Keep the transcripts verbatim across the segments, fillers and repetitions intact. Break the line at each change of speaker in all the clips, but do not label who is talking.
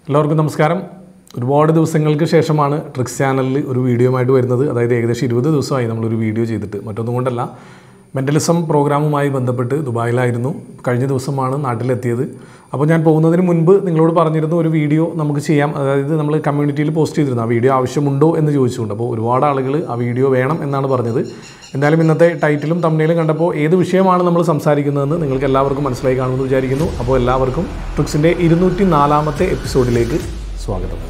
എല്ലാവർക്കും നമസ്കാരം. ഒരുപാട് ദിവസങ്ങൾക്ക് ശേഷമാണ് ട്രിക്സ് ചാനലിൽ ഒരു വീഡിയോ ആയിട്ട് വരുന്നത്. അതായത് ഏകദേശം ഇരുപത് ദിവസമായി നമ്മളൊരു വീഡിയോ ചെയ്തിട്ട്. മറ്റൊന്നും കൊണ്ടല്ല, മെൻ്റലിസം പ്രോഗ്രാമുമായി ബന്ധപ്പെട്ട് ദുബായിലായിരുന്നു. കഴിഞ്ഞ ദിവസമാണ് നാട്ടിലെത്തിയത്. അപ്പോൾ ഞാൻ പോകുന്നതിന് മുൻപ് നിങ്ങളോട് പറഞ്ഞിരുന്നു ഒരു വീഡിയോ നമുക്ക് ചെയ്യാം. അതായത് നമ്മൾ കമ്മ്യൂണിറ്റിയിൽ പോസ്റ്റ് ചെയ്തിരുന്നു ആ വീഡിയോ ആവശ്യമുണ്ടോ എന്ന് ചോദിച്ചുകൊണ്ട്. അപ്പോൾ ഒരുപാട് ആളുകൾ ആ വീഡിയോ വേണം എന്നാണ് പറഞ്ഞത്. എന്തായാലും ഇന്നത്തെ ടൈറ്റിലും തംബ്നെയിലും കണ്ടപ്പോൾ ഏത് വിഷയമാണ് നമ്മൾ സംസാരിക്കുന്നതെന്ന് നിങ്ങൾക്ക് എല്ലാവർക്കും മനസ്സിലായി കാണുമെന്ന് വിചാരിക്കുന്നു. അപ്പോൾ എല്ലാവർക്കും ട്രിക്സിൻ്റെ ഇരുന്നൂറ്റി നാലാമത്തെ എപ്പിസോഡിലേക്ക് സ്വാഗതം.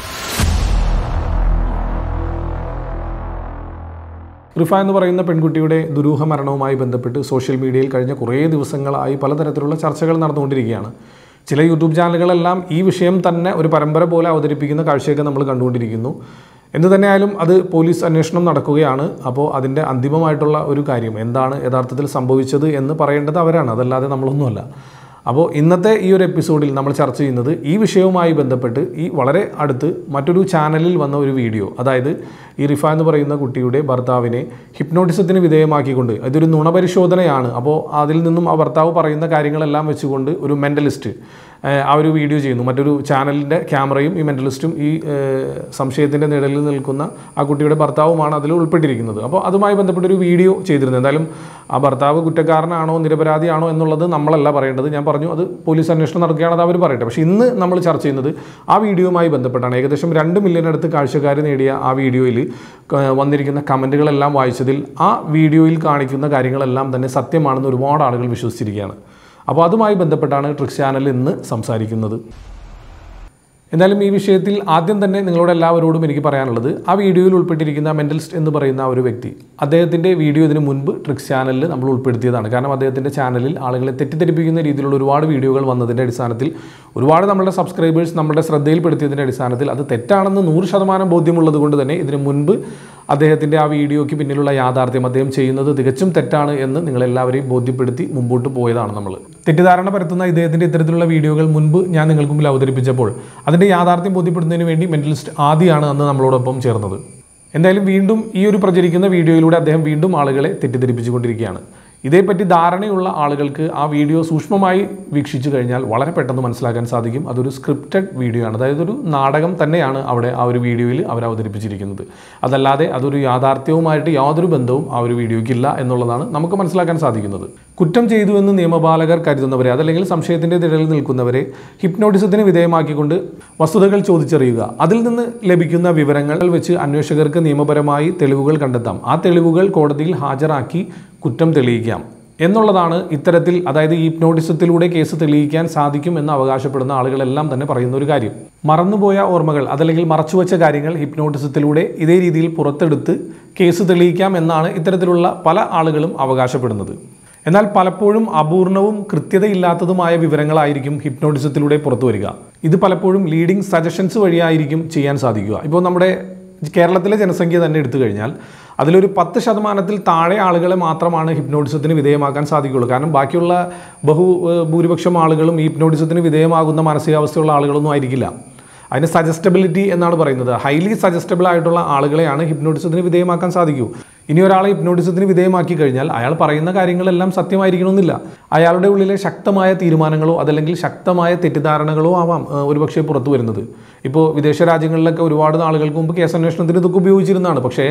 റിഫ എന്ന് പറയുന്ന പെൺകുട്ടിയുടെ ദുരൂഹ മരണവുമായി ബന്ധപ്പെട്ട് സോഷ്യൽ മീഡിയയിൽ കഴിഞ്ഞ കുറേ ദിവസങ്ങളായി പലതരത്തിലുള്ള ചർച്ചകൾ നടന്നുകൊണ്ടിരിക്കുകയാണ്. ചില യൂട്യൂബ് ചാനലുകളെല്ലാം ഈ വിഷയം തന്നെ ഒരു പരമ്പര പോലെ അവതരിപ്പിക്കുന്ന കാഴ്ചയൊക്കെ നമ്മൾ കണ്ടുകൊണ്ടിരിക്കുന്നു. എന്തു തന്നെയായാലും അത് പോലീസ് അന്വേഷണം നടക്കുകയാണ്. അപ്പോൾ അതിൻ്റെ അന്തിമമായിട്ടുള്ള ഒരു കാര്യം എന്താണ് യഥാർത്ഥത്തിൽ സംഭവിച്ചത് എന്ന് പറയേണ്ടത് അവരാണ്, അതല്ലാതെ നമ്മളൊന്നുമല്ല. അപ്പോൾ ഇന്നത്തെ ഈ ഒരു എപ്പിസോഡിൽ നമ്മൾ ചർച്ച ചെയ്യുന്നത് ഈ വിഷയവുമായി ബന്ധപ്പെട്ട് ഈ വളരെ അടുത്ത് മറ്റൊരു ചാനലിൽ വന്ന ഒരു വീഡിയോ. അതായത് ഈ റിഫ എന്ന് പറയുന്ന കുട്ടിയുടെ ഭർത്താവിനെ ഹിപ്നോട്ടിസത്തിന് വിധേയമാക്കിക്കൊണ്ട്, ഇതൊരു നുണപരിശോധനയാണ്. അപ്പോൾ അതിൽ നിന്നും ആ ഭർത്താവ് പറയുന്ന കാര്യങ്ങളെല്ലാം വെച്ചുകൊണ്ട് ഒരു മെൻ്റലിസ്റ്റ് ആ ഒരു വീഡിയോ ചെയ്യുന്നു. മറ്റൊരു ചാനലിൻ്റെ ക്യാമറയും ഈ മെൻ്റലിസ്റ്റും ഈ സംശയത്തിൻ്റെ നിഴലിൽ നിൽക്കുന്ന ആ കുട്ടിയുടെ ഭർത്താവുമാണ് അതിൽ ഉൾപ്പെട്ടിരിക്കുന്നത്. അപ്പോൾ അതുമായി ബന്ധപ്പെട്ടൊരു വീഡിയോ ചെയ്തിരുന്നത്. എന്തായാലും ആ ഭർത്താവ് കുറ്റക്കാരനാണോ നിരപരാധിയാണോ എന്നുള്ളത് നമ്മളല്ല പറയേണ്ടത്. ഞാൻ പറഞ്ഞു അത് പോലീസ് അന്വേഷണം നടക്കുകയാണ്, അത് അവർ പറയട്ടെ. പക്ഷേ ഇന്ന് നമ്മൾ ചർച്ച ചെയ്യുന്നത് ആ വീഡിയോയുമായി ബന്ധപ്പെട്ടാണ്. ഏകദേശം രണ്ട് മില്യൺ അടുത്ത് കാഴ്ചക്കാർ നേടിയ ആ വീഡിയോയിൽ വന്നിരിക്കുന്ന കമൻറ്റുകളെല്ലാം വായിച്ചതിൽ ആ വീഡിയോയിൽ കാണിക്കുന്ന കാര്യങ്ങളെല്ലാം തന്നെ സത്യമാണെന്ന് ഒരുപാട് ആളുകൾ വിശ്വസിച്ചിരിക്കുകയാണ്. അപ്പോൾ അതുമായി ബന്ധപ്പെട്ടാണ് ട്രിക്സ് ചാനൽ ഇന്ന് സംസാരിക്കുന്നത്. എന്നാലും ഈ വിഷയത്തിൽ ആദ്യം തന്നെ നിങ്ങളോട് എല്ലാവരോടും എനിക്ക് പറയാനുള്ളത്, ആ വീഡിയോയിൽ ഉൾപ്പെട്ടിരിക്കുന്ന മെൻ്റലിസ്റ്റ് എന്ന് പറയുന്ന ഒരു വ്യക്തി, അദ്ദേഹത്തിൻ്റെ വീഡിയോ ഇതിന് മുൻപ് ട്രിക്സ് ചാനലിൽ നമ്മൾ ഉൾപ്പെടുത്തിയതാണ്. കാരണം അദ്ദേഹത്തിൻ്റെ ചാനലിൽ ആളുകളെ തെറ്റിദ്ധരിപ്പിക്കുന്ന രീതിയിലുള്ള ഒരുപാട് വീഡിയോകൾ വന്നതിൻ്റെ അടിസ്ഥാനത്തിൽ ഒരുപാട് നമ്മുടെ സബ്സ്ക്രൈബേഴ്സ് നമ്മുടെ ശ്രദ്ധയിൽപ്പെടുത്തിയതിൻ്റെ അടിസ്ഥാനത്തിൽ അത് തെറ്റാണെന്ന് നൂറ് ശതമാനം ബോധ്യമുള്ളത് കൊണ്ട് തന്നെ ഇതിന് മുൻപ് അദ്ദേഹത്തിൻ്റെ ആ വീഡിയോയ്ക്ക് പിന്നിലുള്ള യാഥാർത്ഥ്യം, അദ്ദേഹം ചെയ്യുന്നത് തികച്ചും തെറ്റാണ് എന്ന് നിങ്ങളെല്ലാവരെയും ബോധ്യപ്പെടുത്തി മുമ്പോട്ട് പോയതാണ് നമ്മൾ. തെറ്റിദ്ധാരണ പരത്തുന്ന ഇദ്ദേഹത്തിൻ്റെ ഇത്തരത്തിലുള്ള വീഡിയോകൾ മുൻപ് ഞാൻ നിങ്ങൾക്ക് മുമ്പിൽ അവതരിപ്പിച്ചപ്പോൾ അതിൻ്റെ യാഥാർത്ഥ്യം ബോധ്യപ്പെടുന്നതിന് വേണ്ടി മെൻ്റലിസ്റ്റ് ആദിയാണ് അന്ന് നമ്മളോടൊപ്പം ചേർന്നത്. എന്തായാലും വീണ്ടും ഈ ഒരു പ്രചരിക്കുന്ന വീഡിയോയിലൂടെ അദ്ദേഹം വീണ്ടും ആളുകളെ തെറ്റിദ്ധരിപ്പിച്ചുകൊണ്ടിരിക്കുകയാണ്. ഇതേപ്പറ്റി ധാരണയുള്ള ആളുകൾക്ക് ആ വീഡിയോ സൂക്ഷ്മമായി വീക്ഷിച്ചു കഴിഞ്ഞാൽ വളരെ പെട്ടെന്ന് മനസ്സിലാക്കാൻ സാധിക്കും അതൊരു സ്ക്രിപ്റ്റഡ് വീഡിയോ ആണ്. അതായത് ഒരു നാടകം തന്നെയാണ് അവിടെ ആ ഒരു വീഡിയോയിൽ അവർ അവതരിപ്പിച്ചിരിക്കുന്നത്. അതല്ലാതെ അതൊരു യാഥാർത്ഥ്യവുമായിട്ട് യാതൊരു ബന്ധവും ആ ഒരു വീഡിയോയ്ക്കില്ല എന്നുള്ളതാണ് നമുക്ക് മനസ്സിലാക്കാൻ സാധിക്കുന്നത്. കുറ്റം ചെയ്തു എന്ന് നിയമപാലകർ കരുതുന്നവരെ, അതല്ലെങ്കിൽ സംശയത്തിൻ്റെ നിഴലിൽ നിൽക്കുന്നവരെ ഹിപ്നോട്ടിസത്തിന് വിധേയമാക്കിക്കൊണ്ട് വസ്തുതകൾ ചോദിച്ചറിയുക, അതിൽ നിന്ന് ലഭിക്കുന്ന വിവരങ്ങൾ വെച്ച് അന്വേഷകർക്ക് നിയമപരമായി തെളിവുകൾ കണ്ടെത്താം, ആ തെളിവുകൾ കോടതിയിൽ ഹാജരാക്കി കുറ്റം തെളിയിക്കാം എന്നുള്ളതാണ് ഇത്തരത്തിൽ, അതായത് ഈ ഹിപ്നോട്ടിസത്തിലൂടെ കേസ് തെളിയിക്കാൻ സാധിക്കും എന്ന് അവകാശപ്പെടുന്ന ആളുകളെല്ലാം തന്നെ പറയുന്ന ഒരു കാര്യം. മറന്നുപോയ ഓർമ്മകൾ അതല്ലെങ്കിൽ മറച്ചുവെച്ച കാര്യങ്ങൾ ഹിപ്നോട്ടിസത്തിലൂടെ ഇതേ രീതിയിൽ പുറത്തെടുത്ത് കേസ് തെളിയിക്കാം എന്നാണ് ഇത്തരത്തിലുള്ള പല ആളുകളും അവകാശപ്പെടുന്നത്. എന്നാൽ പലപ്പോഴും അപൂർണവും കൃത്യതയില്ലാത്തതുമായ വിവരങ്ങളായിരിക്കും ഹിപ്നോട്ടിസത്തിലൂടെ പുറത്തു വരിക. ഇത് പലപ്പോഴും ലീഡിംഗ് സജഷൻസ് വഴിയായിരിക്കും ചെയ്യാൻ സാധിക്കുക. ഇപ്പോൾ നമ്മുടെ കേരളത്തിലെ ജനസംഖ്യ തന്നെ എടുത്തു കഴിഞ്ഞാൽ അതിലൊരു പത്ത് ശതമാനത്തിൽ താഴെ ആളുകളെ മാത്രമാണ് ഹിപ്നോട്ടിസത്തിന് വിധേയമാക്കാൻ സാധിക്കുകയുള്ളൂ. കാരണം ബാക്കിയുള്ള ബഹു ഭൂരിപക്ഷം ആളുകളും ഈ ഹിപ്നോട്ടിസത്തിന് വിധേയമാകുന്ന മാനസികാവസ്ഥയുള്ള ആളുകളൊന്നും ആയിരിക്കില്ല. അതിന് സജസ്റ്റബിലിറ്റി എന്നാണ് പറയുന്നത്. ഹൈലി സജസ്റ്റബിൾ ആയിട്ടുള്ള ആളുകളെയാണ് ഹിപ്നോട്ടിസത്തിന് വിധേയമാക്കാൻ സാധിക്കൂ. ഇനി ഒരാളെ ഹിപ്നോട്ടിസത്തിന് വിധേയമാക്കി കഴിഞ്ഞാൽ അയാൾ പറയുന്ന കാര്യങ്ങളെല്ലാം സത്യമായിരിക്കണമെന്നില്ല. അയാളുടെ ഉള്ളിലെ ശക്തമായ തീരുമാനങ്ങളോ അതല്ലെങ്കിൽ ശക്തമായ തെറ്റിദ്ധാരണകളോ ആവാം ഒരുപക്ഷെ പുറത്തു വരുന്നത്. ഇപ്പോൾ വിദേശ രാജ്യങ്ങളിലൊക്കെ ഒരുപാട് നാളുകൾക്ക് മുമ്പ് കേസന്വേഷണത്തിന് ഇതൊക്കെ ഉപയോഗിച്ചിരുന്നതാണ്. പക്ഷേ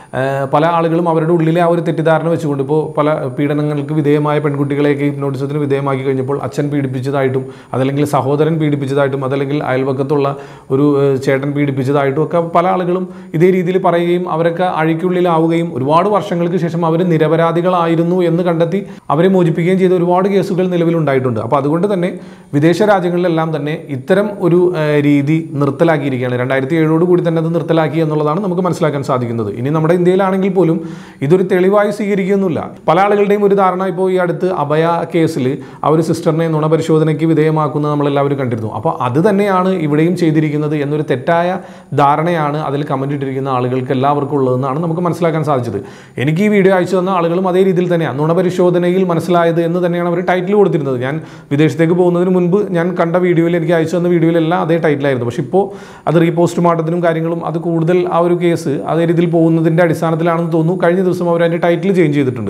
പല ആളുകളും അവരുടെ ഉള്ളിലെ ആ ഒരു തെറ്റിദ്ധാരണ വെച്ചുകൊണ്ട്, ഇപ്പോൾ പല പീഡനങ്ങൾക്ക് വിധേയമായ പെൺകുട്ടികളെയൊക്കെ ഹിപ്നോട്ടിസത്തിന് വിധേയമാക്കി കഴിഞ്ഞപ്പോൾ അച്ഛൻ പീഡിപ്പിച്ചതായിട്ടും അതല്ലെങ്കിൽ സഹോദരൻ പീഡിപ്പിച്ചതായിട്ടും അതല്ലെങ്കിൽ അയൽവക്കത്തുള്ള ഒരു ചേട്ടൻ പീഡിപ്പിച്ചതായിട്ടും ഒക്കെ പല ആളുകളും ഇതേ രീതിയിൽ പറയുകയും അവരൊക്കെ അഴിക്കുള്ളിലാവുകയും ഒരുപാട് വർഷങ്ങൾക്ക് ശേഷം അവർ നിരപരാധികളായിരുന്നു എന്ന് കണ്ടെത്തി അവരെ മോചിപ്പിക്കുകയും ചെയ്ത ഒരുപാട് കേസുകൾ നിലവിലുണ്ടായിട്ടുണ്ട്. അപ്പോൾ അതുകൊണ്ട് തന്നെ വിദേശ രാജ്യങ്ങളിലെല്ലാം തന്നെ ഇത്തരം ഒരു രീതി നിർത്തലാക്കിയിരിക്കുകയാണ്. രണ്ടായിരത്തി ഏഴോട് കൂടി തന്നെ അത് നിർത്തലാക്കി എന്നുള്ളതാണ് നമുക്ക് മനസ്സിലാക്കാൻ സാധിക്കുന്നത്. ഇനി നമ്മുടെ ഇന്ത്യയിലാണെങ്കിൽ പോലും ഇതൊരു തെളിവായി സ്വീകരിക്കുന്നില്ല. പല ആളുകളുടെയും ഒരു ധാരണ, ഇപ്പോൾ ഈ അടുത്ത് അഭയ കേസിൽ ആ ഒരു സിസ്റ്ററിനെ നുണപരിശോധനയ്ക്ക് വിധേയമാക്കുന്നത് നമ്മളെല്ലാവരും കണ്ടിരുന്നു. അപ്പോൾ അത് തന്നെയാണ് ഇവിടെയും ചെയ്തിരിക്കുന്നത് എന്നൊരു തെറ്റായ ധാരണയാണ് അതിൽ കമൻറ്റ് ഇട്ടിരിക്കുന്ന ആളുകൾക്ക് എല്ലാവർക്കും ഉള്ളതെന്നാണ് നമുക്ക് മനസ്സിലാക്കാൻ സാധിച്ചത്. എനിക്ക് ഈ വീഡിയോ അയച്ചു തന്ന ആളുകളും അതേ രീതിയിൽ തന്നെയാണ് നുണപരിശോധനയിൽ മനസ്സിലായത് എന്ന് തന്നെയാണ് അവർ ടൈറ്റിൽ കൊടുത്തിരുന്നത്. ഞാൻ വിദേശത്തേക്ക് പോകുന്നതിന് മുൻപ് ഞാൻ കണ്ട വീഡിയോയിൽ എനിക്ക് അയച്ചു തന്ന വീഡിയോയിലെല്ലാം അതേ ടൈറ്റിലായിരുന്നു. പക്ഷേ ഇപ്പോൾ അത് റീപോസ്റ്റ്മോർട്ടത്തിനും കാര്യങ്ങളും അത് കൂടുതൽ ആ ഒരു കേസ് അതേ രീതിയിൽ പോകുന്നതിൻ്റെ അടിസ്ഥാനത്തിലാണെന്ന് തോന്നുന്നു. കഴിഞ്ഞ ദിവസം അവർ അതിൻ്റെ ടൈറ്റിൽ ചേഞ്ച് ചെയ്തിട്ടുണ്ട്.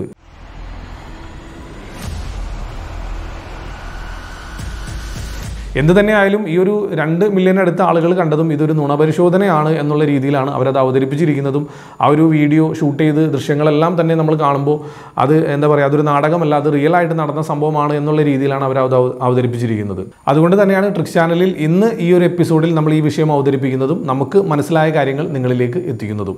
എന്ത് തന്നെയായാലും ഈ ഒരു രണ്ട് മില്യൺ അടുത്ത ആളുകൾ കണ്ടതും ഇതൊരു നുണപരിശോധനയാണ് എന്നുള്ള രീതിയിലാണ് അവരത് അവതരിപ്പിച്ചിരിക്കുന്നതും. ആ ഒരു വീഡിയോ ഷൂട്ട് ചെയ്ത് ദൃശ്യങ്ങളെല്ലാം തന്നെ നമ്മൾ കാണുമ്പോൾ അത് എന്താ പറയുക, അതൊരു നാടകമല്ല, അത് റിയൽ ആയിട്ട് നടന്ന സംഭവമാണ് എന്നുള്ള രീതിയിലാണ് അവർ അത് അവതരിപ്പിച്ചിരിക്കുന്നത്. അതുകൊണ്ട് തന്നെയാണ് ട്രിക്സ് ചാനലിൽ ഇന്ന് ഈ ഒരു എപ്പിസോഡിൽ നമ്മൾ ഈ വിഷയം അവതരിപ്പിക്കുന്നതും നമുക്ക് മനസ്സിലായ കാര്യങ്ങൾ നിങ്ങളിലേക്ക് എത്തിക്കുന്നതും.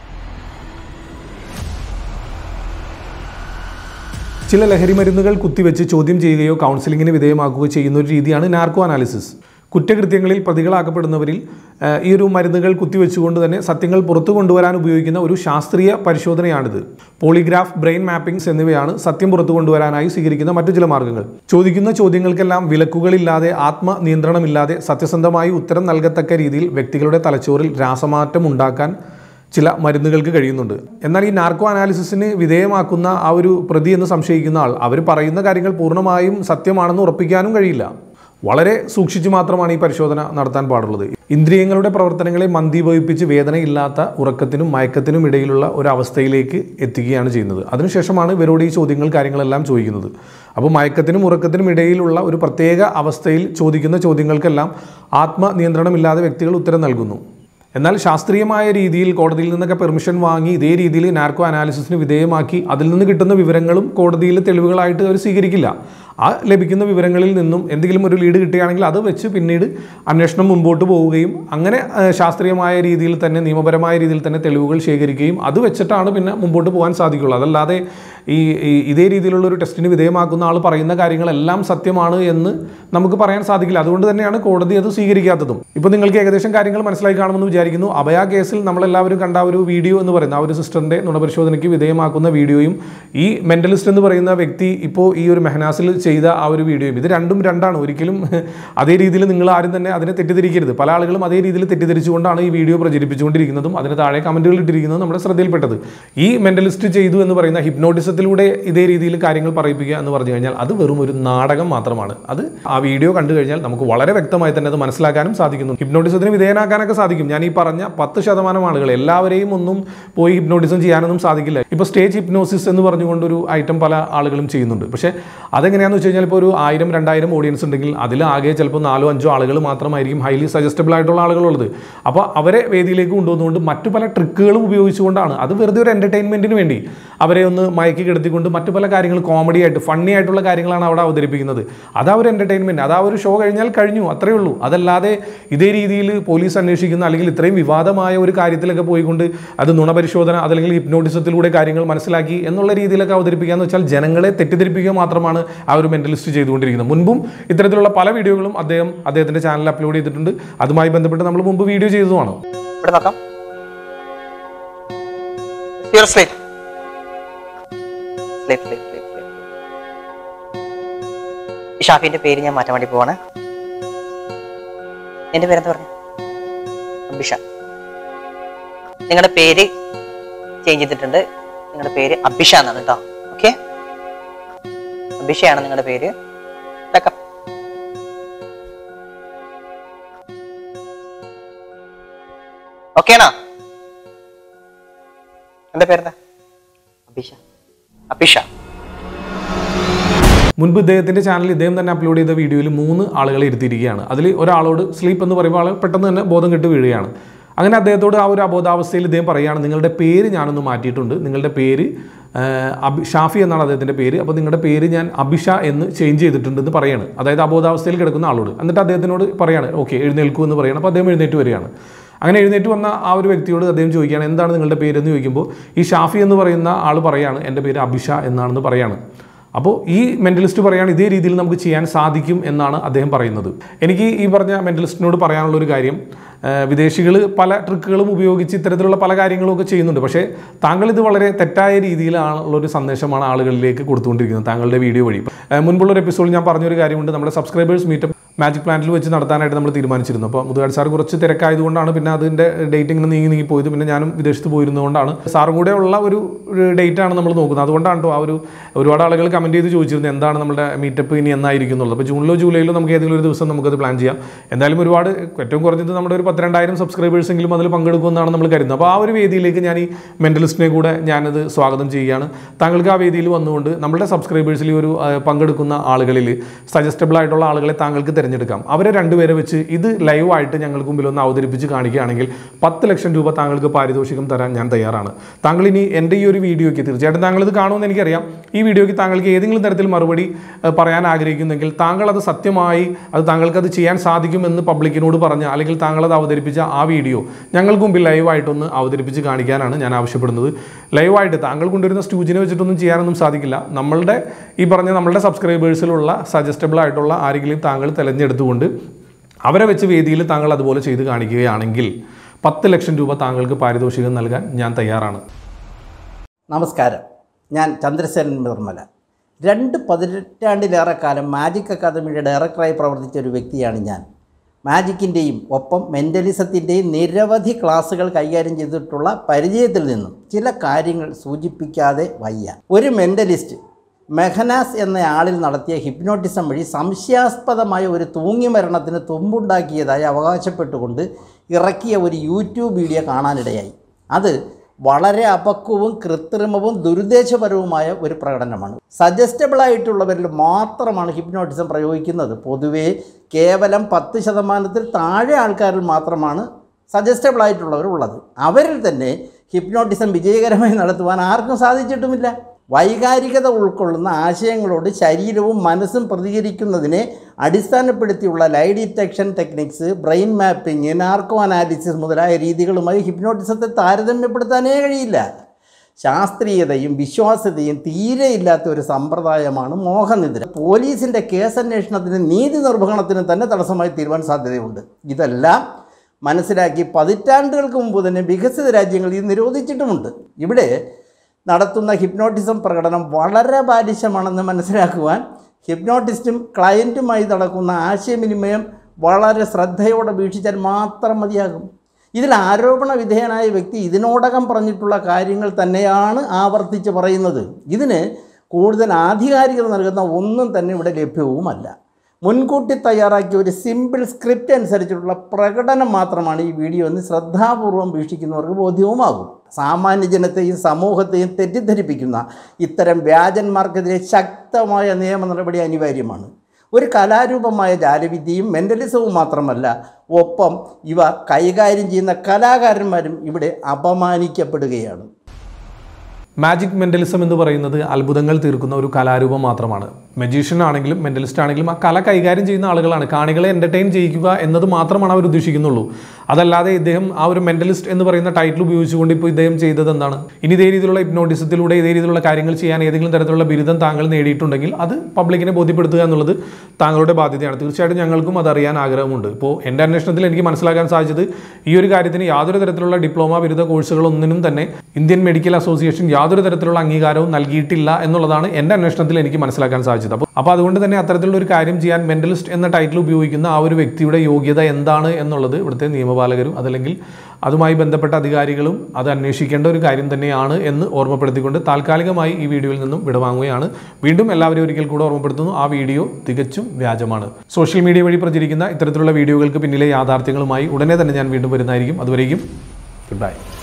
ചില ലഹരി മരുന്നുകൾ കുത്തിവെച്ച് ചോദ്യം ചെയ്യുകയോ കൗൺസിലിങ്ങിന് വിധേയമാക്കുകയോ ചെയ്യുന്ന ഒരു രീതിയാണ് നാർക്കോ അനാലിസിസ്. കുറ്റകൃത്യങ്ങളിൽ പ്രതികളാക്കപ്പെടുന്നവരിൽ ഈ ഒരു മരുന്നുകൾ കുത്തിവെച്ചുകൊണ്ട് തന്നെ സത്യങ്ങൾ പുറത്തു കൊണ്ടുവരാൻ ഉപയോഗിക്കുന്ന ഒരു ശാസ്ത്രീയ പരിശോധനയാണിത്. പോളിഗ്രാഫ്, ബ്രെയിൻ മാപ്പിംഗ്സ് എന്നിവയാണ് സത്യം പുറത്തു കൊണ്ടുവരാനായി സ്വീകരിക്കുന്ന മറ്റു ചില മാർഗ്ഗങ്ങൾ. ചോദിക്കുന്ന ചോദ്യങ്ങൾക്കെല്ലാം വിലക്കുകളില്ലാതെ, ആത്മനിയന്ത്രണമില്ലാതെ സത്യസന്ധമായി ഉത്തരം നൽകത്തക്ക രീതിയിൽ വ്യക്തികളുടെ തലച്ചോറിൽ രാസമാറ്റം ഉണ്ടാക്കാൻ ചില മരുന്നുകൾക്ക് കഴിയുന്നുണ്ട്. എന്നാൽ ഈ നാർക്കോ അനാലിസിസിന് വിധേയമാക്കുന്ന ആ ഒരു പ്രതി എന്ന് സംശയിക്കുന്ന ആൾ അവർ പറയുന്ന കാര്യങ്ങൾ പൂർണ്ണമായും സത്യമാണെന്ന് ഉറപ്പിക്കാനും കഴിയില്ല. വളരെ സൂക്ഷിച്ചു മാത്രമാണ് ഈ പരിശോധന നടത്താൻ പാടുള്ളത്. ഇന്ദ്രിയങ്ങളുടെ പ്രവർത്തനങ്ങളെ മന്ദീഭവിപ്പിച്ച് വേദനയില്ലാത്ത ഉറക്കത്തിനും മയക്കത്തിനും ഇടയിലുള്ള ഒരു അവസ്ഥയിലേക്ക് എത്തിക്കുകയാണ് ചെയ്യുന്നത്. അതിനുശേഷമാണ് ഇവരോട് ഈ ചോദ്യങ്ങൾ കാര്യങ്ങളെല്ലാം ചോദിക്കുന്നത്. അപ്പോൾ മയക്കത്തിനും ഉറക്കത്തിനും ഇടയിലുള്ള ഒരു പ്രത്യേക അവസ്ഥയിൽ ചോദിക്കുന്ന ചോദ്യങ്ങൾക്കെല്ലാം ആത്മനിയന്ത്രണമില്ലാതെ വ്യക്തികൾ ഉത്തരം നൽകുന്നു. എന്നാൽ ശാസ്ത്രീയമായ രീതിയിൽ കോടതിയിൽ നിന്നൊക്കെ പെർമിഷൻ വാങ്ങി ഇതേ രീതിയിൽ നാർക്കോ അനാലിസിസിന് വിധേയമാക്കി അതിൽ നിന്ന് കിട്ടുന്ന വിവരങ്ങളും കോടതിയിൽ തെളിവുകളായിട്ട് അവർ സ്വീകരിക്കില്ല. ആ ലഭിക്കുന്ന വിവരങ്ങളിൽ നിന്നും എന്തെങ്കിലും ഒരു ലീഡ് കിട്ടുകയാണെങ്കിൽ അത് വെച്ച് പിന്നീട് അന്വേഷണം മുമ്പോട്ട് പോവുകയും അങ്ങനെ ശാസ്ത്രീയമായ രീതിയിൽ തന്നെ നിയമപരമായ രീതിയിൽ തന്നെ തെളിവുകൾ ശേഖരിക്കുകയും അത് വെച്ചിട്ടാണ് പിന്നെ മുമ്പോട്ട് പോകാൻ സാധിക്കുള്ളൂ. അതല്ലാതെ ഈ ഇതേ രീതിയിലുള്ള ഒരു ടെസ്റ്റിന് വിധേയമാക്കുന്ന ആൾ പറയുന്ന കാര്യങ്ങളെല്ലാം സത്യമാണ് എന്ന് നമുക്ക് പറയാൻ സാധിക്കില്ല. അതുകൊണ്ട് തന്നെയാണ് കോടതി അത് സ്വീകരിക്കാത്തതും. ഇപ്പോൾ നിങ്ങൾക്ക് ഏകദേശം കാര്യങ്ങൾ മനസ്സിലായി കാണുമെന്ന് വിചാരിക്കുന്നു. അഭയ കേസിൽ നമ്മളെല്ലാവരും കണ്ട ഒരു വീഡിയോ എന്ന് പറയുന്ന ആ ഒരു സിസ്റ്ററിൻ്റെ നുണപരിശോധനയ്ക്ക് വിധേയമാക്കുന്ന വീഡിയോയും ഈ മെൻ്റലിസ്റ്റ് എന്ന് പറയുന്ന വ്യക്തി ഇപ്പോൾ ഈ ഒരു മെഹനാസിൽ ചെയ്ത ആ ഒരു വീഡിയോയും ഇത് രണ്ടും രണ്ടാണ്. ഒരിക്കലും അതേ രീതിയിൽ നിങ്ങൾ ആരും തന്നെ അതിനെ തെറ്റിദ്ധരിക്കരുത്. പല ആളുകളും അതേ രീതിയിൽ തെറ്റിദ്ധരിച്ചുകൊണ്ടാണ് ഈ വീഡിയോ പ്രചരിപ്പിച്ചുകൊണ്ടിരിക്കുന്നതും അതിന് താഴെ കമൻറ്റുകൾ ഇട്ടിരിക്കുന്നതും നമ്മുടെ ശ്രദ്ധയിൽപ്പെട്ടത്. ഈ മെൻ്റലിസ്റ്റ് ചെയ്തു എന്ന് പറയുന്ന ഹിപ്നോട്ടിസത്തിലൂടെ ഇതേ രീതിയിൽ കാര്യങ്ങൾ പറയിപ്പിക്കുക എന്ന് പറഞ്ഞു കഴിഞ്ഞാൽ അത് വെറും ഒരു നാടകം മാത്രമാണ്. അത് ആ വീഡിയോ കണ്ടു കഴിഞ്ഞാൽ നമുക്ക് വളരെ വ്യക്തമായി തന്നെ അത് മനസ്സിലാക്കാനും സാധിക്കുന്നു. ഹിപ്നോട്ടിസത്തിന് വിധേയനാക്കാനൊക്കെ സാധിക്കും. ഞാൻ ഈ പറഞ്ഞ പത്ത് ശതമാനം ആളുകൾ എല്ലാവരെയും ഒന്നും പോയി ഹിപ്നോട്ടിസം ചെയ്യാനൊന്നും സാധിക്കില്ല. ഇപ്പോൾ സ്റ്റേജ് ഹിപ്നോസിസ് എന്ന് പറഞ്ഞുകൊണ്ടൊരു ഐറ്റം പല ആളുകളും ചെയ്യുന്നുണ്ട്. പക്ഷേ അതെങ്ങനെയാണെന്ന് വെച്ച് കഴിഞ്ഞാൽ ഇപ്പോൾ ഒരു ആയിരം രണ്ടായിരം ഓഡിയൻസ് ഉണ്ടെങ്കിൽ അതിൽ ആകെ ചിലപ്പോൾ നാലോ അഞ്ചോ ആളുകൾ മാത്രമായിരിക്കും ഹൈലി സജസ്റ്റബിൾ ആയിട്ടുള്ള ആളുകളുള്ളത്. അപ്പോൾ അവരെ വേദിയിലേക്ക് കൊണ്ടുവന്നുകൊണ്ട് മറ്റു പല ട്രിക്കുകളും ഉപയോഗിച്ചുകൊണ്ടാണ്, അത് വെറുതെ ഒരു എൻ്റർടൈൻമെൻറ്റിന് വേണ്ടി അവരെ ഒന്ന് മയക്കി കിടത്തിക്കൊണ്ട് മറ്റു പല കാര്യങ്ങൾ കോമഡി ആയിട്ട് ഫണ്ണി ആയിട്ടുള്ള കാര്യങ്ങളാണ് അവിടെ അവതരിപ്പിക്കുന്നത്. അതാ ഒരു എൻ്റർടൈൻമെൻറ്റ്, അതാ ഒരു ഷോ കഴിഞ്ഞാൽ കഴിഞ്ഞു, അത്രയേ ഉള്ളൂ. അതല്ലാതെ ഇതേ രീതിയിൽ പോലീസ് അന്വേഷിക്കുന്ന അല്ലെങ്കിൽ ഇത്രയും വിവാദമായ ഒരു കാര്യത്തിലൊക്കെ പോയിക്കൊണ്ട് അത് നുണപരിശോധന അതല്ലെങ്കിൽ ഹിപ്നോട്ടിസത്തിലൂടെ കാര്യങ്ങൾ മനസ്സിലാക്കി എന്നുള്ള രീതിയിലൊക്കെ അവതരിപ്പിക്കുകയെന്ന് വെച്ചാൽ ജനങ്ങളെ തെറ്റിദ്ധരിപ്പിക്കുക മാത്രമാണ് ആ ഒരു മെൻ്റലിസ്റ്റ് ചെയ്തുകൊണ്ടിരിക്കുന്നത്. മുൻപും ഇത്തരത്തിലുള്ള പല വീഡിയോകളും അദ്ദേഹം അദ്ദേഹത്തിൻ്റെ ചാനലിൽ അപ്ലോഡ് ചെയ്തിട്ടുണ്ട്. അതുമായി ബന്ധപ്പെട്ട് നമ്മൾ മുമ്പ് വീഡിയോ ചെയ്തതുമാണ്.
ഷാഫിന്റെ പേര് ഞാൻ മാറ്റാൻ വേണ്ടി പോവാണ്. എന്റെ പേരെന്താ പറഞ്ഞു? അബിഷ. നിങ്ങളുടെ പേര് ചേഞ്ച് ചെയ്തിട്ടുണ്ട്. നിങ്ങളുടെ പേര് അബിഷ എന്നാണ് കേട്ടോ. ഓക്കെ, അബിഷയാണ് നിങ്ങളുടെ പേര്. ഓക്കേണോ? എന്റെ പേരെന്താ? അബിഷ. അബിഷ.
മുൻപ് ഇദ്ദേഹത്തിൻ്റെ ചാനലിൽ ഇദ്ദേഹം തന്നെ അപ്ലോഡ് ചെയ്ത വീഡിയോയിൽ മൂന്ന് ആളുകളെ ഇരുത്തിയിരിക്കുകയാണ്. അതിൽ ഒരാളോട് സ്ലീപ്പ് എന്ന് പറയുമ്പോൾ ആൾ പെട്ടെന്ന് തന്നെ ബോധം കെട്ട് വീഴുകയാണ്. അങ്ങനെ അദ്ദേഹത്തോട് ആ ഒരു അബോധാവസ്ഥയിൽ ഇദ്ദേഹം പറയുകയാണ്, നിങ്ങളുടെ പേര് ഞാനൊന്ന് മാറ്റിയിട്ടുണ്ട്, നിങ്ങളുടെ പേര് അബി ഷാഫി എന്നാണ് അദ്ദേഹത്തിൻ്റെ പേര്, അപ്പോൾ നിങ്ങളുടെ പേര് ഞാൻ അബിഷ എന്ന് ചേഞ്ച് ചെയ്തിട്ടുണ്ടെന്ന് പറയാണ്. അതായത് അബോധാവസ്ഥയിൽ കിടക്കുന്ന ആളോട്. എന്നിട്ട് അദ്ദേഹത്തിനോട് പറയാണ് ഓക്കെ എഴുന്നേൽക്കൂ എന്ന് പറയുകയാണ്. അപ്പോൾ അദ്ദേഹം എഴുന്നേറ്റ് വരികയാണ്. അങ്ങനെ എഴുന്നേറ്റ് വന്ന ആ ഒരു വ്യക്തിയോട് അദ്ദേഹം ചോദിക്കുകയാണ് എന്താണ് നിങ്ങളുടെ പേരെന്ന് ചോദിക്കുമ്പോൾ ഈ ഷാഫി എന്ന് പറയുന്ന ആൾ പറയാണ് എൻ്റെ പേര് അബിഷ എന്നാണെന്ന് പറയാണ്. അപ്പോൾ ഈ മെൻ്റലിസ്റ്റ് പറയുകയാണ് ഇതേ രീതിയിൽ നമുക്ക് ചെയ്യാൻ സാധിക്കും എന്നാണ് അദ്ദേഹം പറയുന്നത്. എനിക്ക് ഈ പറഞ്ഞ മെൻ്റലിസ്റ്റിനോട് പറയാനുള്ളൊരു കാര്യം, വിദേശികൾ പല ട്രിക്കുകളും ഉപയോഗിച്ച് ഇത്തരത്തിലുള്ള പല കാര്യങ്ങളും ഒക്കെ ചെയ്യുന്നുണ്ട്. പക്ഷേ താങ്കൾ ഇത് വളരെ തെറ്റായ രീതിയിലാണുള്ളൊരു സന്ദേശമാണ് ആളുകളിലേക്ക് കൊടുത്തുകൊണ്ടിരിക്കുന്നത് താങ്കളുടെ വീഡിയോ വഴി. മുൻപുള്ളൊരു എപ്പിസോഡിൽ ഞാൻ പറഞ്ഞൊരു കാര്യമുണ്ട്, നമ്മുടെ സബ്സ്ക്രൈബേഴ്സ് മീറ്റപ്പ് മാജിക് പ്ലാന്റിൽ വെച്ച് നടത്താനായിട്ട് നമ്മൾ തീരുമാനിച്ചിരുന്നു. അപ്പോൾ മുതുകാട് സാർ കുറച്ച് തിരക്കായതുകൊണ്ടാണ് പിന്നെ അതിൻ്റെ ഡേറ്റ് ഇങ്ങനെ നീങ്ങി നീങ്ങി പോയത്. പിന്നെ ഞാനും വിദേശത്ത് പോയിരുന്നതുകൊണ്ടാണ് സാറും കൂടെ ഉള്ള ഒരു ഡേറ്റാണ് നമ്മൾ നോക്കുന്നത്. അതുകൊണ്ടാണ് കേട്ടോ ആ ഒരു ഒരുപാട് ആളുകൾ കമൻറ്റ് ചെയ്ത് ചോദിച്ചിരുന്നു എന്താണ് നമ്മുടെ മീറ്റപ്പ് ഇനി എന്നായിരിക്കും എന്നുള്ളത്. അപ്പോൾ ജൂണിലോ ജൂലൈയിലോ നമുക്ക് ഏതെങ്കിലും ഒരു ദിവസം നമുക്കത് പ്ലാൻ ചെയ്യാം. എന്തായാലും ഒരുപാട് ഏറ്റവും കുറഞ്ഞത് നമ്മുടെ ഒരു പത്തിരണ്ടായിരം സബ്സ്ക്രൈബേഴ്സെങ്കിലും അതിൽ പങ്കെടുക്കുമെന്നാണ് നമ്മൾ കരുതുന്നത്. അപ്പോൾ ആ ഒരു വേദിയിലേക്ക് ഞാൻ ഈ മെൻ്റലിസ്റ്റിനെ കൂടെ ഞാനത് സ്വാഗതം ചെയ്യുകയാണ്. താങ്കൾക്ക് ആ വേദിയിൽ വന്നുകൊണ്ട് നമ്മുടെ സബ്സ്ക്രൈബേഴ്സിൽ ഒരു പങ്കെടുക്കുന്ന ആളുകളിൽ സജസ്റ്റബിൾ ആയിട്ടുള്ള ആളുകളെ താങ്കൾക്ക് തിരഞ്ഞെടുക്കാം. അവരെ രണ്ടുപേരെ വെച്ച് ഇത് ലൈവായിട്ട് ഞങ്ങൾക്ക് മുമ്പിൽ ഒന്ന് അവതരിപ്പിച്ച് കാണിക്കുകയാണെങ്കിൽ പത്ത് ലക്ഷം രൂപ താങ്കൾക്ക് പാരിതോഷികം തരാൻ ഞാൻ തയ്യാറാണ്. താങ്കൾ ഇനി എൻ്റെ ഈ ഒരു വീഡിയോയ്ക്ക് തീർച്ചയായിട്ടും താങ്കൾ ഇത് കാണുമെന്ന് എനിക്കറിയാം. ഈ വീഡിയോയ്ക്ക് താങ്കൾക്ക് ഏതെങ്കിലും തരത്തിൽ മറുപടി പറയാൻ ആഗ്രഹിക്കുന്നെങ്കിൽ താങ്കൾ അത് സത്യമായി അത് താങ്കൾക്ക് അത് ചെയ്യാൻ സാധിക്കുമെന്ന് പബ്ലിക്കിനോട് പറഞ്ഞ അല്ലെങ്കിൽ താങ്കൾ അത് അവതരിപ്പിച്ച ആ വീഡിയോ ഞങ്ങൾക്ക് മുമ്പിൽ ലൈവായിട്ടൊന്ന് അവതരിപ്പിച്ച് കാണിക്കാനാണ് ഞാൻ ആവശ്യപ്പെടുന്നത്. ലൈവായിട്ട് താങ്കൾ കൊണ്ടുവരുന്ന സ്റ്റൂജിനെ വെച്ചിട്ടൊന്നും ചെയ്യാനൊന്നും സാധിക്കില്ല. നമ്മളുടെ ഈ പറഞ്ഞ നമ്മളുടെ സബ്സ്ക്രൈബേഴ്സിലുള്ള സജസ്റ്റബിൾ ആയിട്ടുള്ള ആരെങ്കിലും താങ്കൾ തിരഞ്ഞെടുത്തുകൊണ്ട് അവരെ വെച്ച് വേദിയിൽ താങ്കൾ അതുപോലെ ചെയ്ത് കാണിക്കുകയാണെങ്കിൽ പത്ത് ലക്ഷം രൂപ താങ്കൾക്ക് പാരിതോഷികം നൽകാൻ ഞാൻ തയ്യാറാണ്.
നമസ്കാരം, ഞാൻ ചന്ദ്രസേനൻ നിർമ്മല. രണ്ട് പതിനെട്ടാണ്ടിലേറെ കാലം മാജിക് അക്കാദമിയുടെ ഡയറക്ടറായി പ്രവർത്തിച്ച ഒരു വ്യക്തിയാണ് ഞാൻ. മാജിക്കിൻ്റെയും ഒപ്പം മെൻ്റലിസത്തിൻ്റെയും നിരവധി ക്ലാസ്സുകൾ കൈകാര്യം ചെയ്തിട്ടുള്ള പരിചയത്തിൽ നിന്നും ചില കാര്യങ്ങൾ സൂചിപ്പിക്കാതെ വയ്യ. ഒരു മെൻ്റലിസ്റ്റ് മെഹനാസ് എന്ന ആളിൽ നടത്തിയ ഹിപ്നോട്ടിസം വഴി സംശയാസ്പദമായ ഒരു തൂങ്ങി മരണത്തിന് തുമ്പുണ്ടാക്കിയതായി അവകാശപ്പെട്ടുകൊണ്ട് ഇറക്കിയ ഒരു യൂട്യൂബ് വീഡിയോ കാണാനിടയായി. അത് വളരെ അപക്വവും കൃത്രിമവും ദുരുദ്ദേശപരവുമായ ഒരു പ്രകടനമാണ്. സജസ്റ്റബിളായിട്ടുള്ളവരിൽ മാത്രമാണ് ഹിപ്നോട്ടിസം പ്രയോഗിക്കുന്നത്. പൊതുവേ കേവലം പത്ത് ശതമാനത്തിൽ താഴെ ആൾക്കാരിൽ മാത്രമാണ് സജസ്റ്റബിളായിട്ടുള്ളവർ ഉള്ളത്. അവരിൽ തന്നെ ഹിപ്നോട്ടിസം വിജയകരമായി നടത്തുവാൻ ആർക്കും സാധിച്ചിട്ടുമില്ല. വൈകാരികത ഉൾക്കൊള്ളുന്ന ആശയങ്ങളോട് ശരീരവും മനസ്സും പ്രതികരിക്കുന്നതിനെ അടിസ്ഥാനപ്പെടുത്തിയുള്ള lie detection techniques, brain mapping, narco analysis മുതലായ രീതികളുമായി ഹിപ്നോട്ടിസത്തെ താരതമ്യപ്പെടുത്താനേ കഴിയില്ല. ശാസ്ത്രീയതയും വിശ്വാസ്യതയും തീരെ ഇല്ലാത്ത ഒരു സമ്പ്രദായമാണ് മോഹനിദ്ര. പോലീസിൻ്റെ കേസന്വേഷണത്തിനും നീതി നിർവഹണത്തിനും തന്നെ തടസ്സമായി തീരുവാൻ സാധ്യതയുണ്ട്. ഇതെല്ലാം മനസ്സിലാക്കി പതിറ്റാണ്ടുകൾക്ക് മുമ്പ് തന്നെ വികസിത രാജ്യങ്ങൾ ഇത് നിരോധിച്ചിട്ടുമുണ്ട്. ഇവിടെ നടത്തുന്ന ഹിപ്നോട്ടിസം പ്രകടനം വളരെ ബാലിശമാണെന്ന് മനസ്സിലാക്കുവാൻ ഹിപ്നോട്ടിസ്റ്റും ക്ലയൻറ്റുമായി നടക്കുന്ന ആശയവിനിമയം വളരെ ശ്രദ്ധയോടെ വീക്ഷിച്ചാൽ മാത്രം മതിയാകും. ഇതിൽ ആരോപണ വിധേയനായ വ്യക്തി ഇതിനോടകം പറഞ്ഞിട്ടുള്ള കാര്യങ്ങൾ തന്നെയാണ് ആവർത്തിച്ച് പറയുന്നത്. ഇതിന് കൂടുതൽ ആധികാരികത നൽകുന്ന ഒന്നും തന്നെ ഇവിടെ ലഭ്യവുമല്ല. മുൻകൂട്ടി തയ്യാറാക്കിയ ഒരു സിമ്പിൾ സ്ക്രിപ്റ്റ് അനുസരിച്ചിട്ടുള്ള പ്രകടനം മാത്രമാണ് ഈ വീഡിയോ എന്ന് ശ്രദ്ധാപൂർവം വീക്ഷിക്കുന്നവർക്ക് ബോധ്യവുമാകും. സാമാന്യജനത്തെയും സമൂഹത്തെയും തെറ്റിദ്ധരിപ്പിക്കുന്ന ഇത്തരം വ്യാജന്മാർക്കെതിരെ ശക്തമായ നിയമ നടപടി അനിവാര്യമാണ്. ഒരു കലാരൂപമായ ജാലവിദ്യയും മെൻ്റലിസവും മാത്രമല്ല, ഒപ്പം ഇവ കൈകാര്യം ചെയ്യുന്ന കലാകാരന്മാരും ഇവിടെ അപമാനിക്കപ്പെടുകയാണ്.
മാജിക് മെൻ്റലിസം എന്ന് പറയുന്നത് അത്ഭുതങ്ങൾ തീർക്കുന്ന ഒരു കലാരൂപം മാത്രമാണ്. മജീഷ്യൻ ആണെങ്കിലും മെൻ്റലിസ്റ്റ് ആണെങ്കിലും ആ കല കൈകാര്യം ചെയ്യുന്ന ആളുകളാണ്. കാണികളെ എൻ്റർടൈൻ ചെയ്യിക്കുക എന്നത് മാത്രമാണ് അവർ ഉദ്ദേശിക്കുന്നുള്ളൂ. അതല്ലാതെ ഇദ്ദേഹം ആ ഒരു മെൻ്റലിസ്റ്റ് എന്ന് പറയുന്ന ടൈറ്റിൽ ഉപയോഗിച്ചുകൊണ്ട് ഇപ്പോൾ ഇദ്ദേഹം ചെയ്തത് എന്താണ്? ഇനി ഇതേ രീതിയിലുള്ള ഹിപ്നോട്ടിസത്തിലൂടെ ഇതേ രീതിയിലുള്ള കാര്യങ്ങൾ ചെയ്യാൻ ഏതെങ്കിലും തരത്തിലുള്ള ബിരുദം താങ്കൾ നേടിയിട്ടുണ്ടെങ്കിൽ അത് പബ്ലിക്കിനെ ബോധ്യപ്പെടുത്തുക എന്നുള്ളത് താങ്കളുടെ ബാധ്യതയാണ്. തീർച്ചയായിട്ടും ഞങ്ങൾക്കും അതറിയാൻ ആഗ്രഹമുണ്ട്. ഇപ്പോൾ എൻ്റെ അന്വേഷണത്തിൽ എനിക്ക് മനസ്സിലാക്കാൻ സാധിച്ചത് ഈ ഒരു കാര്യത്തിന് യാതൊരു തരത്തിലുള്ള ഡിപ്ലോമ ബിരുദ കോഴ്സുകളൊന്നിനും തന്നെ ഇന്ത്യൻ മെഡിക്കൽ അസോസിയേഷൻ യാതൊരു തരത്തിലുള്ള അംഗീകാരവും നൽകിയിട്ടില്ല എന്നുള്ളതാണ് എൻ്റെ അന്വേഷണത്തിൽ എനിക്ക് മനസ്സിലാക്കാൻ സാധിച്ചത്. അപ്പോൾ അപ്പോൾ അതുകൊണ്ട് തന്നെ അത്തരത്തിലുള്ള ഒരു കാര്യം ചെയ്യാൻ മെൻ്റലിസ്റ്റ് എന്ന ടൈറ്റിൽ ഉപയോഗിക്കുന്ന ആ ഒരു വ്യക്തിയുടെ യോഗ്യത എന്താണ് എന്നുള്ളത് ഇവിടുത്തെ നിയമപാലകരും അതല്ലെങ്കിൽ അതുമായി ബന്ധപ്പെട്ട അധികാരികളും അത് അന്വേഷിക്കേണ്ട ഒരു കാര്യം തന്നെയാണ് എന്ന് ഓർമ്മപ്പെടുത്തിക്കൊണ്ട് താൽക്കാലികമായി ഈ വീഡിയോയിൽ നിന്നും വിടവാങ്ങുകയാണ്. വീണ്ടും എല്ലാവരും ഒരിക്കൽ കൂടെ ഓർമ്മപ്പെടുത്തുന്നു, ആ വീഡിയോ തികച്ചും വ്യാജമാണ്. സോഷ്യൽ മീഡിയ വഴി പ്രചരിക്കുന്ന ഇത്തരത്തിലുള്ള വീഡിയോകൾക്ക് പിന്നിലെ യാഥാർത്ഥ്യങ്ങളുമായി ഉടനെ തന്നെ ഞാൻ വീണ്ടും വരുന്നതായിരിക്കും. അതുവരേക്കും ഗുഡ് ബൈ.